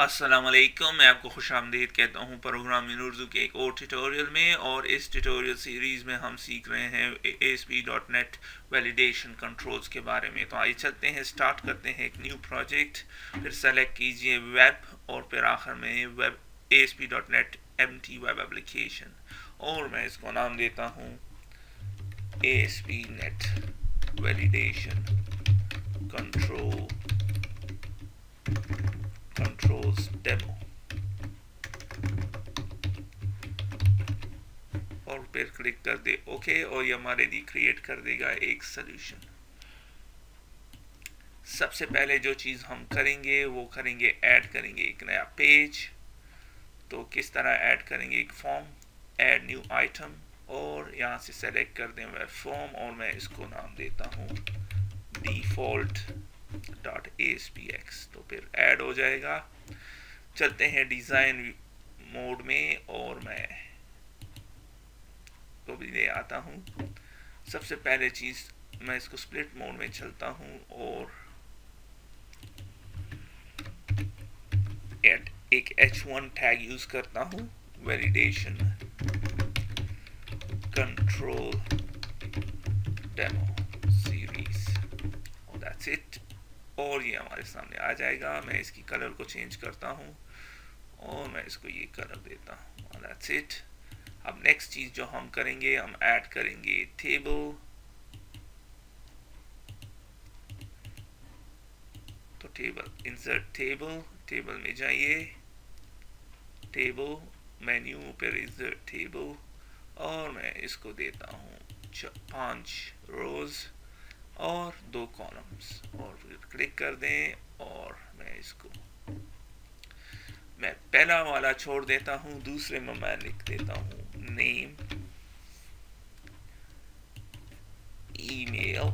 अस्सलाम वालेकुम। मैं आपको खुशामदीद कहता हूँ प्रोग्राम इन उर्दू के एक और ट्यूटोरियल में। और इस ट्यूटोरियल सीरीज़ में हम सीख रहे हैं ASP.NET वैलिडेशन कंट्रोल्स के बारे में। तो आइए चलते हैं, स्टार्ट करते हैं एक न्यू प्रोजेक्ट। फिर सेलेक्ट कीजिए वेब और फिर आखिर में web ASP.NET empty web application. और मैं इसको नाम देता हूँ ASP.NET वैलिडेशन कंट्रोल्स डेमो। और फिर क्लिक कर दे ओके और ये हमारे लिए क्रिएट कर देगा एक सोल्यूशन। सबसे पहले जो चीज़ हम करेंगे वो करेंगे, ऐड करेंगे एक नया पेज। तो किस तरह ऐड करेंगे, एक फॉर्म, ऐड न्यू आइटम, और यहाँ से सेलेक्ट कर दें वेब फॉर्म और मैं इसको नाम देता हूँ default.aspx। तो फिर ऐड हो जाएगा। चलते हैं डिज़ाइन मोड में और मैं को भी ले आता हूँ। सबसे पहले चीज़ मैं इसको स्प्लिट मोड में चलता हूँ और एक h1 टैग यूज करता हूँ, वैलिडेशन कंट्रोल डेमो सीरीज, और दैट्स इट। और ये हमारे सामने आ जाएगा। मैं इसकी कलर को चेंज करता हूँ और मैं इसको ये कलर देता हूँ, और दैट्स इट। अब नेक्स्ट चीज़ जो हम करेंगे, हम ऐड करेंगे टेबल। तो टेबल, इंसर्ट टेबल, टेबल में जाइए, टेबल मेन्यू पर इंसर्ट टेबल, और मैं इसको देता हूँ 5 रोज और 2 कॉलम्स, और फिर क्लिक कर दें। और मैं इसको, मैं पहला वाला छोड़ देता हूँ, दूसरे में मैं लिख देता हूँ name, email,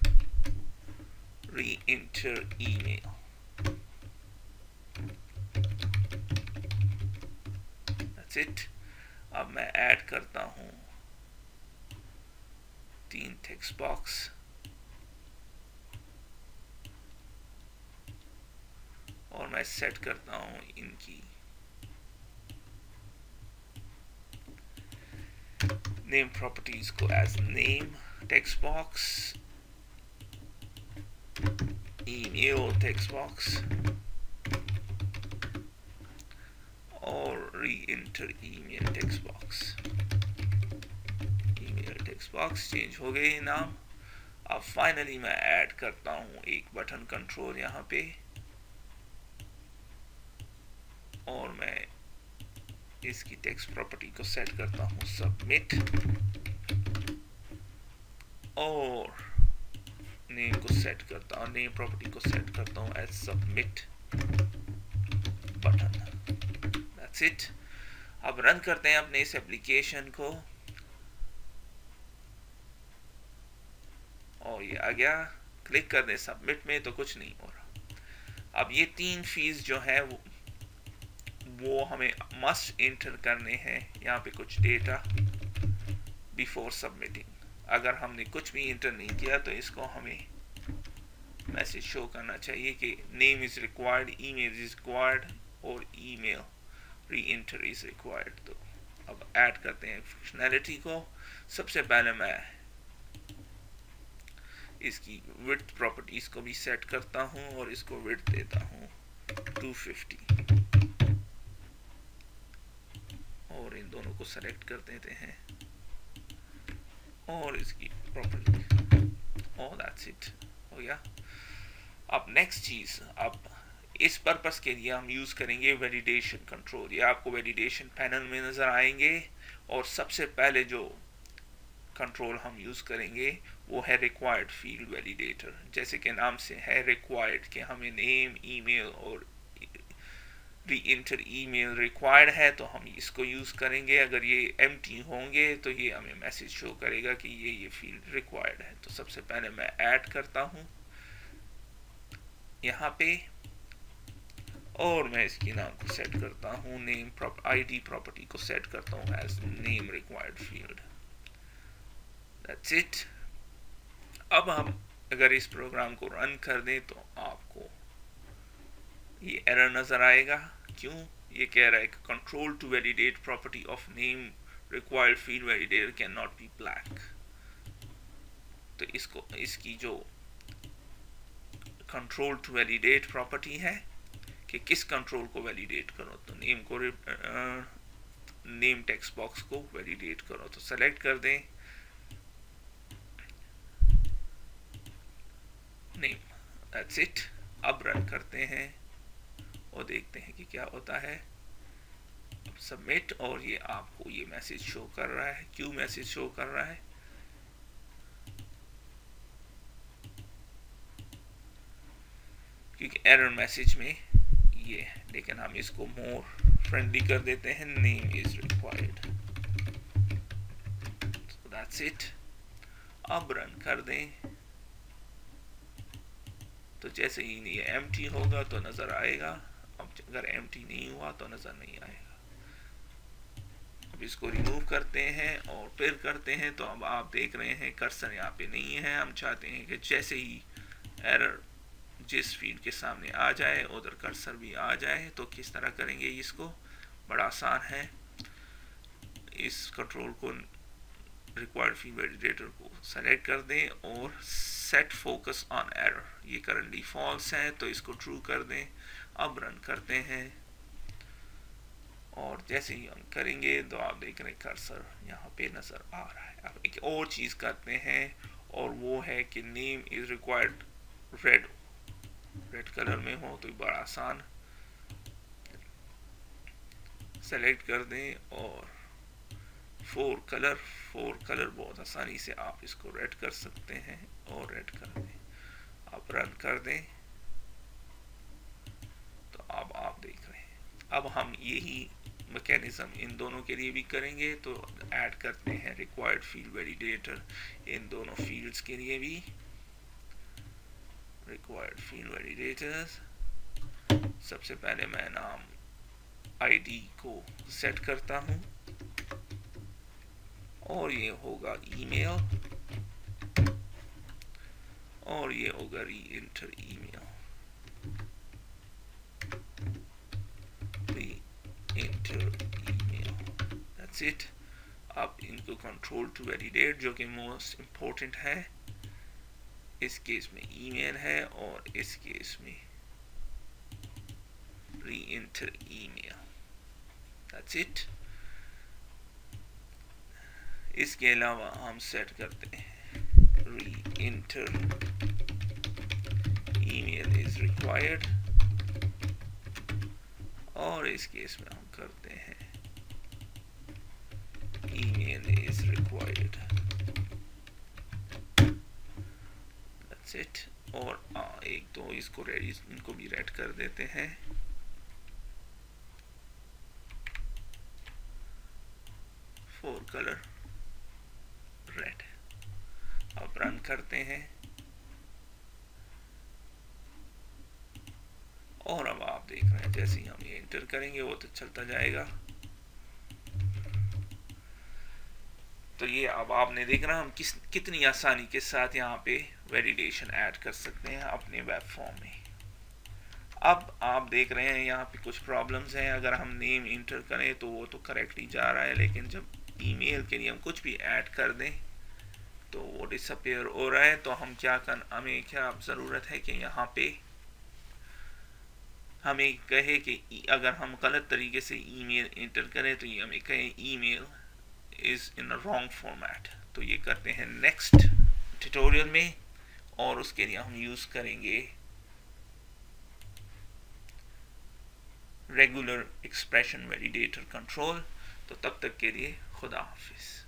re enter email. That's it. अब मैं ऐड करता हूँ 3 टेक्स्ट बॉक्स, और मैं सेट करता हूँ इनकी नेम प्रॉपर्टीज को as name text box, email text box, और re enter email text box. Email text box change हो गए नाम। अब फाइनली मैं ऐड करता हूँ एक बटन कंट्रोल यहाँ पे, और मैं इसकी टेक्स्ट प्रॉपर्टी को सेट करता हूँ सबमिट, और नेम को सेट करता हूँ, नेम प्रॉपर्टी को सेट करता हूँ as submit button. That's it. अब रन करते हैं अपने इस एप्लीकेशन को, और ये आ गया। क्लिक कर दें सबमिट में तो कुछ नहीं हो रहा। अब ये 3 फीस जो है वो हमें मस्ट इंटर करने हैं यहाँ पे, कुछ डेटा बिफोर सबमिटिंग। अगर हमने कुछ भी इंटर नहीं किया तो इसको हमें मैसेज शो करना चाहिए कि name is required, email is required, और email re enter is required. तो अब ऐड करते हैं फंक्शनैलिटी को। सबसे पहले मैं इसकी विड्थ प्रॉपर्टीज को भी सेट करता हूँ और इसको विड्थ देता हूँ 250, और इन दोनों को सेलेक्ट कर देते हैं और इसकी प्रॉपर्टी, और दैट्स इट, हो गया। अब नेक्स्ट चीज, अब इस पर्पस के लिए हम यूज करेंगे वैलिडेशन कंट्रोल। ये आपको वैलिडेशन पैनल में नजर आएंगे, और सबसे पहले जो कंट्रोल हम यूज करेंगे वो है रिक्वायर्ड फील्ड वैलिडेटर। जैसे कि नाम से है रिक्वायर्ड, कि हमें नेम, ईमेल और री इंटर ईमेल रिक्वायर्ड है, तो हम इसको यूज करेंगे। अगर ये एम्प्टी होंगे तो ये हमें मैसेज शो करेगा कि ये फील्ड रिक्वायर्ड है। तो सबसे पहले मैं ऐड करता हूँ यहाँ पे, और मैं इसकी नाम को सेट करता हूँ नेम, आईडी प्रॉपर्टी को सेट करता हूँ as name required field. That's it. अब हम अगर इस प्रोग्राम को रन कर दें तो आपको ये एरर नज़र आएगा। क्यों? ये कह रहा है कि control to validate property of name required field validator can not be blank. तो इसकी जो कंट्रोल टू वैलिडेट प्रॉपर्टी है कि किस कंट्रोल को वैलिडेट करो, तो नेम को नेम टेक्स्ट बॉक्स को वैलिडेट करो, तो सेलेक्ट कर दें नेम। That's it. अब रन करते हैं और देखते हैं कि क्या होता है। अब सबमिट, और ये आपको ये मैसेज शो कर रहा है। क्यों मैसेज शो कर रहा है? क्योंकि एरर मैसेज में ये है, लेकिन हम इसको मोर फ्रेंडली कर देते हैं, name is required. So that's it. अब रन कर दें, तो जैसे ही ये एम्प्टी होगा तो नज़र आएगा। अब अगर एम्प्टी नहीं हुआ तो नज़र नहीं आएगा। अब इसको रिमूव करते हैं और फिर करते हैं, तो अब आप देख रहे हैं कर्सर यहाँ पे नहीं है। हम चाहते हैं कि जैसे ही एरर जिस फील्ड के सामने आ जाए उधर कर्सर भी आ जाए। तो किस तरह करेंगे इसको? बड़ा आसान है। इस कंट्रोल को रिक्वायर्ड फील्ड वैलिडेटर को सेलेक्ट कर दें और सेट फोकस ऑन एरर, ये करंटली फॉल्स है तो इसको ट्रू कर दें। अब रन करते हैं और जैसे ही हम करेंगे तो आप देख रहे हैं कर्सर यहाँ पे नज़र आ रहा है। अब एक और चीज़ करते हैं और वो है कि name is required red colour में हो, तो बड़ा आसान। सेलेक्ट कर दें और फोर कलर बहुत आसानी से आप इसको रेड कर सकते हैं और रेड कर दें। आप रन कर दें तो अब आप देख रहे हैं। अब हम यही मैकेनिज्म इन दोनों के लिए भी करेंगे, तो ऐड करते हैं रिक्वायर्ड फील्ड वैलिडेटर इन दोनों फील्ड्स के लिए भी। रिक्वायर्ड फील्ड वैलिडेटर्स, सबसे पहले मैं नाम आईडी को सेट करता हूं और ये होगा ईमेल और ये होगा री इंटर ईमेल। That's it. अब इनको कंट्रोल टू वैलिडेट, जो कि मोस्ट इम्पोर्टेंट है, इस केस में ईमेल है और इस केस में री इंटर ईमेल। That's it. इसके अलावा हम सेट करते हैं री इंटर ईमेल इज रिक्वायर्ड और इस केस में हम करते हैं email is required. That's it. और एक तो इसको रेडी, इनको भी रेड कर देते हैं। For colour red. अब रन करते हैं और अब आप देख रहे हैं जैसे ही हम ये एंटर करेंगे वो तो चलता जाएगा। तो ये अब आपने देख रहा हम कितनी आसानी के साथ यहाँ पे वैलिडेशन ऐड कर सकते हैं अपने वेब फॉर्म में। अब आप देख रहे हैं यहाँ पे कुछ प्रॉब्लम्स हैं। अगर हम नेम इंटर करें तो वो तो करेक्टली जा रहा है, लेकिन जब ईमेल के लिए हम कुछ भी ऐड कर दें तो वो डिसअपीयर हो रहा है। तो हमें क्या ज़रूरत है कि यहाँ पे हमें कहे कि अगर हम गलत तरीके से ईमेल इंटर करें तो ये हमें कहे email is in a wrong format. तो ये करते हैं नेक्स्ट ट्यूटोरियल में और उसके लिए हम यूज़ करेंगे रेगुलर एक्सप्रेशन वैलिडेटर कंट्रोल। तो तब तक के लिए खुदा हाफिज़।